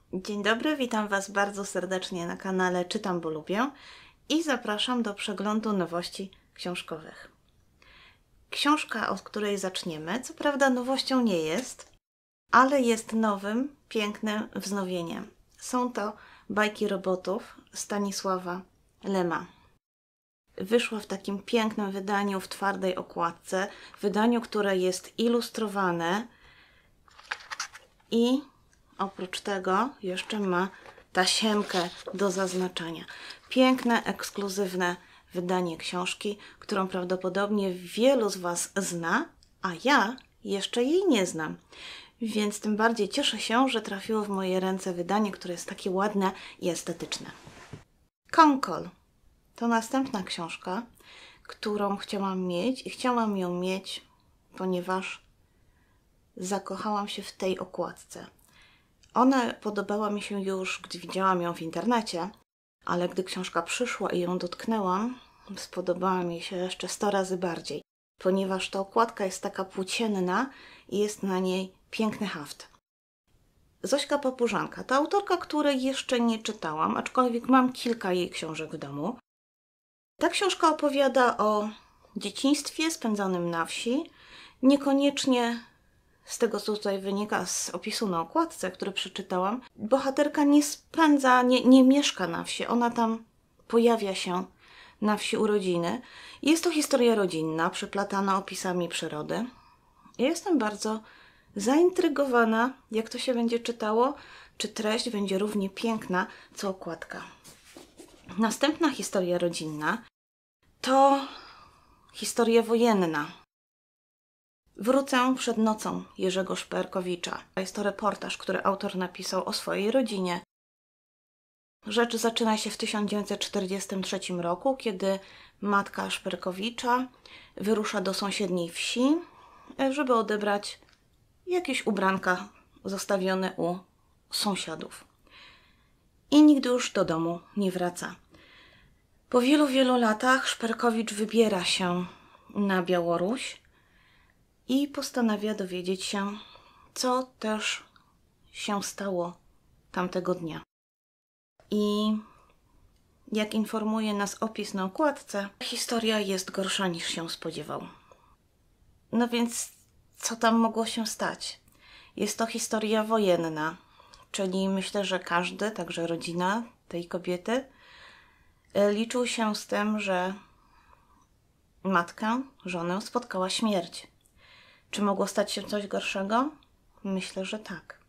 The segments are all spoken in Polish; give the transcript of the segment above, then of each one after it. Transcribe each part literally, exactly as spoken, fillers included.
Dzień dobry, witam Was bardzo serdecznie na kanale Czytam, bo lubię i zapraszam do przeglądu nowości książkowych. Książka, od której zaczniemy, co prawda nowością nie jest, ale jest nowym, pięknym wznowieniem. Są to Bajki robotów Stanisława Lema. Wyszła w takim pięknym wydaniu, w twardej okładce, wydaniu, które jest ilustrowane i oprócz tego jeszcze ma tasiemkę do zaznaczania. Piękne, ekskluzywne wydanie książki, którą prawdopodobnie wielu z Was zna, a ja jeszcze jej nie znam. Więc tym bardziej cieszę się, że trafiło w moje ręce wydanie, które jest takie ładne i estetyczne. Konkol to następna książka, którą chciałam mieć i chciałam ją mieć, ponieważ zakochałam się w tej okładce. Ona podobała mi się już, gdy widziałam ją w internecie, ale gdy książka przyszła i ją dotknęłam, spodobała mi się jeszcze sto razy bardziej, ponieważ ta okładka jest taka płócienna i jest na niej piękny haft. Zośka Papużanka to autorka, której jeszcze nie czytałam, aczkolwiek mam kilka jej książek w domu. Ta książka opowiada o dzieciństwie spędzonym na wsi, niekoniecznie z tego, co tutaj wynika z opisu na okładce, który przeczytałam, bohaterka nie spędza, nie, nie mieszka na wsi. Ona tam pojawia się na wsi u rodziny. Jest to historia rodzinna, przeplatana opisami przyrody. Ja jestem bardzo zaintrygowana, jak to się będzie czytało, czy treść będzie równie piękna, co okładka. Następna historia rodzinna to historia wojenna. Wrócę przed nocą Jerzego Szperkowicza. Jest to reportaż, który autor napisał o swojej rodzinie. Rzecz zaczyna się w tysiąc dziewięćset czterdziestym trzecim roku, kiedy matka Szperkowicza wyrusza do sąsiedniej wsi, żeby odebrać jakieś ubranka zostawione u sąsiadów. I nigdy już do domu nie wraca. Po wielu, wielu latach Szperkowicz wybiera się na Białoruś i postanawia dowiedzieć się, co też się stało tamtego dnia. I jak informuje nas opis na okładce, historia jest gorsza niż się spodziewał. No więc co tam mogło się stać? Jest to historia wojenna, czyli myślę, że każdy, także rodzina tej kobiety, liczył się z tym, że matkę, żonę spotkała śmierć. Czy mogło stać się coś gorszego? Myślę, że tak.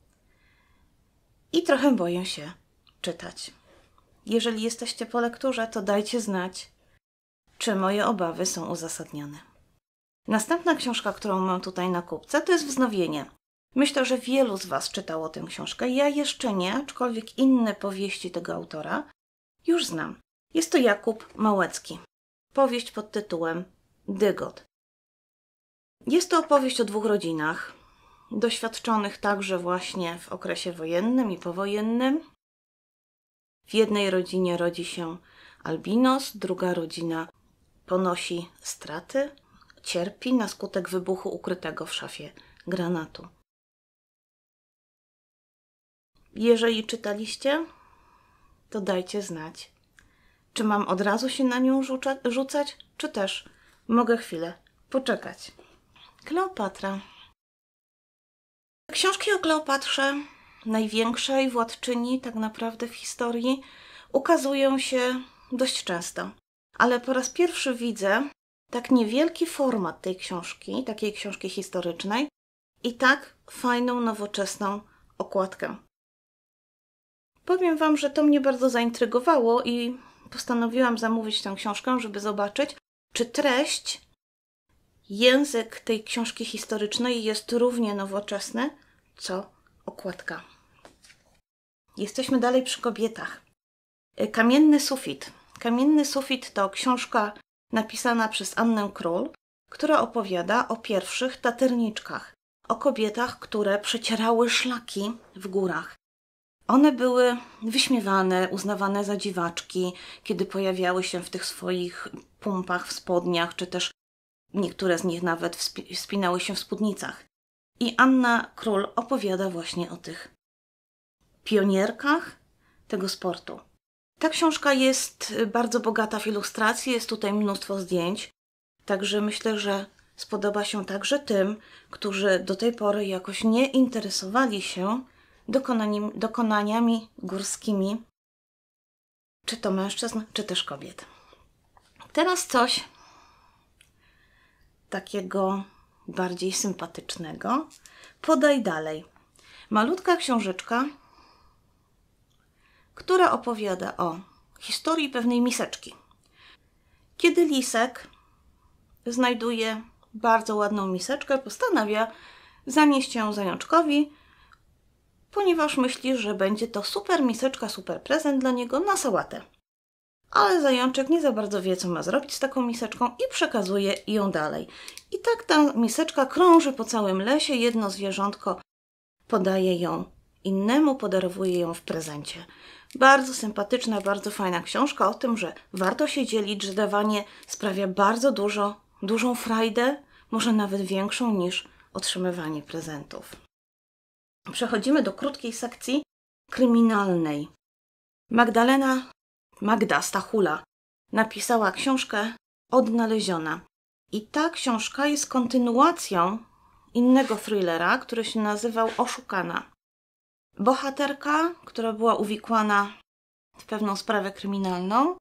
I trochę boję się czytać. Jeżeli jesteście po lekturze, to dajcie znać, czy moje obawy są uzasadnione. Następna książka, którą mam tutaj na kupce, to jest wznowienie. Myślę, że wielu z Was czytało tę książkę. Ja jeszcze nie, aczkolwiek inne powieści tego autora już znam. Jest to Jakub Małecki. Powieść pod tytułem Dygot. Jest to opowieść o dwóch rodzinach, doświadczonych także właśnie w okresie wojennym i powojennym. W jednej rodzinie rodzi się albinos, druga rodzina ponosi straty, cierpi na skutek wybuchu ukrytego w szafie granatu. Jeżeli czytaliście, to dajcie znać, czy mam od razu się na nią rzuca- rzucać, czy też mogę chwilę poczekać. Kleopatra. Książki o Kleopatrze, największej władczyni tak naprawdę w historii, ukazują się dość często. Ale po raz pierwszy widzę tak niewielki format tej książki, takiej książki historycznej i tak fajną, nowoczesną okładkę. Powiem Wam, że to mnie bardzo zaintrygowało i postanowiłam zamówić tę książkę, żeby zobaczyć, czy treść, język tej książki historycznej jest równie nowoczesny, co okładka. Jesteśmy dalej przy kobietach. Kamienny sufit. Kamienny sufit to książka napisana przez Annę Król, która opowiada o pierwszych taterniczkach, o kobietach, które przecierały szlaki w górach. One były wyśmiewane, uznawane za dziwaczki, kiedy pojawiały się w tych swoich pumpach w spodniach, czy też niektóre z nich nawet wspinały się w spódnicach. I Anna Król opowiada właśnie o tych pionierkach tego sportu. Ta książka jest bardzo bogata w ilustracje, jest tutaj mnóstwo zdjęć, także myślę, że spodoba się także tym, którzy do tej pory jakoś nie interesowali się dokonaniami, dokonaniami górskimi, czy to mężczyzn, czy też kobiet. Teraz coś takiego bardziej sympatycznego. Podaj dalej. Malutka książeczka, która opowiada o historii pewnej miseczki. Kiedy lisek znajduje bardzo ładną miseczkę, postanawia zanieść ją zajączkowi, ponieważ myśli, że będzie to super miseczka, super prezent dla niego na sałatę. Ale zajączek nie za bardzo wie, co ma zrobić z taką miseczką i przekazuje ją dalej. I tak ta miseczka krąży po całym lesie, jedno zwierzątko podaje ją innemu, podarowuje ją w prezencie. Bardzo sympatyczna, bardzo fajna książka o tym, że warto się dzielić, że dawanie sprawia bardzo dużo, dużą frajdę, może nawet większą niż otrzymywanie prezentów. Przechodzimy do krótkiej sekcji kryminalnej. Magdalena, Magda Stachula napisała książkę Odnaleziona. I ta książka jest kontynuacją innego thrillera, który się nazywał Oszukana. Bohaterka, która była uwikłana w pewną sprawę kryminalną,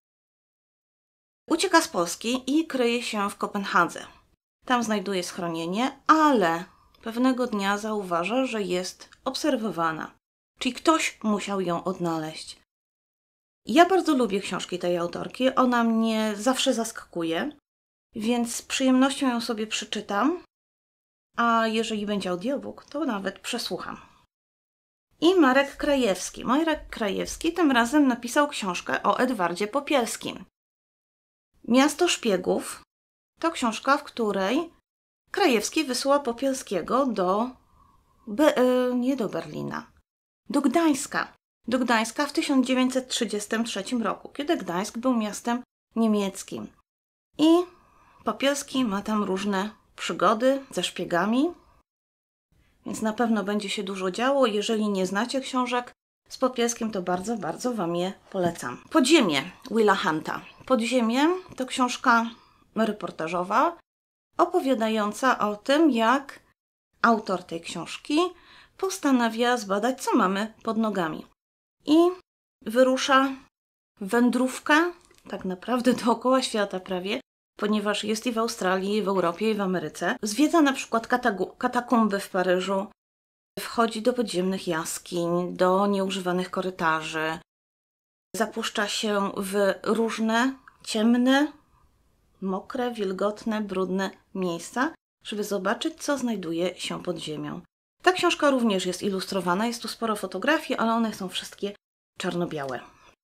ucieka z Polski i kryje się w Kopenhadze. Tam znajduje schronienie, ale pewnego dnia zauważa, że jest obserwowana. Czyli ktoś musiał ją odnaleźć. Ja bardzo lubię książki tej autorki. Ona mnie zawsze zaskakuje, więc z przyjemnością ją sobie przeczytam. A jeżeli będzie audiobook, to nawet przesłucham. I Marek Krajewski. Marek Krajewski tym razem napisał książkę o Edwardzie Popielskim. Miasto Szpiegów to książka, w której Krajewski wysyła Popielskiego do... Be, e, nie do Berlina. Do Gdańska. Do Gdańska w tysiąc dziewięćset trzydziestym trzecim roku, kiedy Gdańsk był miastem niemieckim. I Popielski ma tam różne przygody ze szpiegami, więc na pewno będzie się dużo działo. Jeżeli nie znacie książek z Popielskim, to bardzo, bardzo Wam je polecam. Podziemie Willa Hunta. Podziemie to książka reportażowa opowiadająca o tym, jak autor tej książki postanawia zbadać, co mamy pod nogami. I wyrusza w wędrówkę tak naprawdę dookoła świata prawie, ponieważ jest i w Australii, i w Europie, i w Ameryce. Zwiedza na przykład katakumby w Paryżu, wchodzi do podziemnych jaskiń, do nieużywanych korytarzy, zapuszcza się w różne ciemne, mokre, wilgotne, brudne miejsca, żeby zobaczyć, co znajduje się pod ziemią. Ta książka również jest ilustrowana, jest tu sporo fotografii, ale one są wszystkie czarno-białe.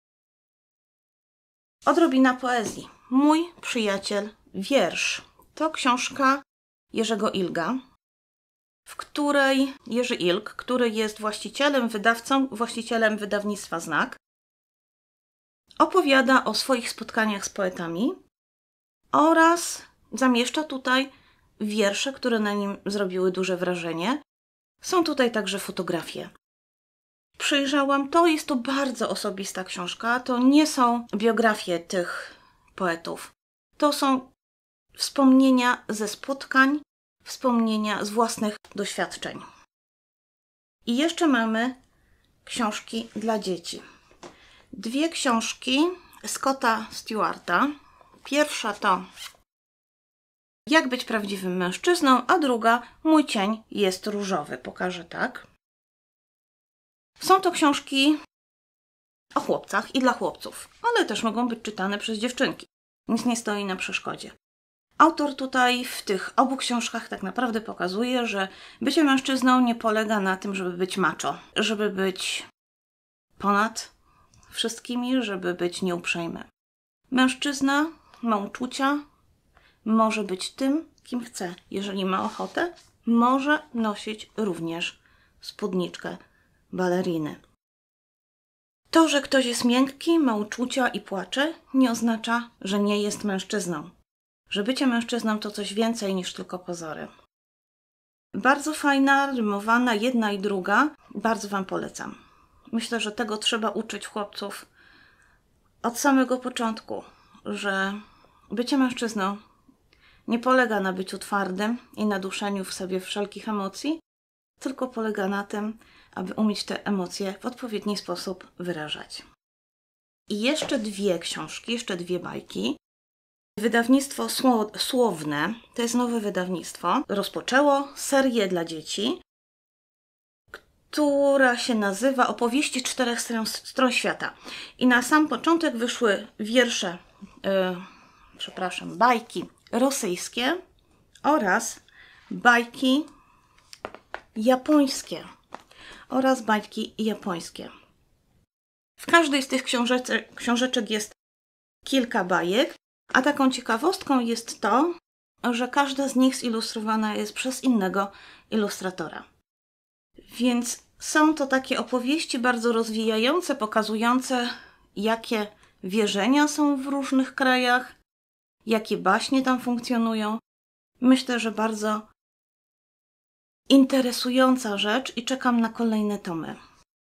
Odrobina poezji. Mój przyjaciel wiersz. To książka Jerzego Ilga, w której Jerzy Ilg, który jest właścicielem, wydawcą, właścicielem wydawnictwa Znak, opowiada o swoich spotkaniach z poetami oraz zamieszcza tutaj wiersze, które na nim zrobiły duże wrażenie. Są tutaj także fotografie. Przyjrzałam to, jest to bardzo osobista książka. To nie są biografie tych poetów. To są wspomnienia ze spotkań, wspomnienia z własnych doświadczeń. I jeszcze mamy książki dla dzieci. Dwie książki Scotta Stewarta. Pierwsza to Jak być prawdziwym mężczyzną, a druga Mój cień jest różowy. Pokażę tak. Są to książki o chłopcach i dla chłopców, ale też mogą być czytane przez dziewczynki. Nic nie stoi na przeszkodzie. Autor tutaj w tych obu książkach tak naprawdę pokazuje, że bycie mężczyzną nie polega na tym, żeby być macho, żeby być ponad wszystkimi, żeby być nieuprzejmy. Mężczyzna ma uczucia, może być tym, kim chce. Jeżeli ma ochotę, może nosić również spódniczkę baleriny. To, że ktoś jest miękki, ma uczucia i płacze, nie oznacza, że nie jest mężczyzną. Że bycie mężczyzną to coś więcej niż tylko pozory. Bardzo fajna, rymowana, jedna i druga. Bardzo Wam polecam. Myślę, że tego trzeba uczyć chłopców od samego początku, że bycie mężczyzną nie polega na byciu twardym i na duszeniu w sobie wszelkich emocji, tylko polega na tym, aby umieć te emocje w odpowiedni sposób wyrażać. I jeszcze dwie książki, jeszcze dwie bajki. Wydawnictwo Słowne, to jest nowe wydawnictwo, rozpoczęło serię dla dzieci, która się nazywa Opowieści czterech stron, stron świata. I na sam początek wyszły wiersze, yy, przepraszam, bajki rosyjskie oraz bajki japońskie. Oraz bajki japońskie. W każdej z tych książeczek, książeczek jest kilka bajek, a taką ciekawostką jest to, że każda z nich zilustrowana jest przez innego ilustratora. Więc są to takie opowieści bardzo rozwijające, pokazujące, jakie wierzenia są w różnych krajach, jakie baśnie tam funkcjonują. Myślę, że bardzo interesująca rzecz i czekam na kolejne tomy.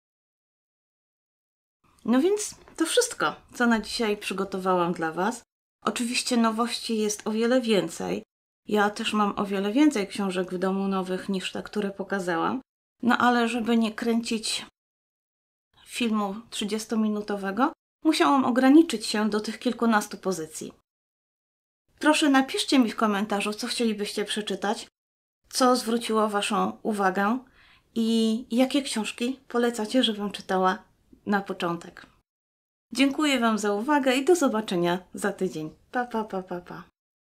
No więc to wszystko, co na dzisiaj przygotowałam dla Was. Oczywiście nowości jest o wiele więcej. Ja też mam o wiele więcej książek w domu nowych niż te, które pokazałam. No ale żeby nie kręcić filmu trzydziestominutowego, musiałam ograniczyć się do tych kilkunastu pozycji. Proszę napiszcie mi w komentarzu, co chcielibyście przeczytać, co zwróciło Waszą uwagę i jakie książki polecacie, żebym czytała na początek. Dziękuję Wam za uwagę i do zobaczenia za tydzień. Pa, pa, pa, pa, pa.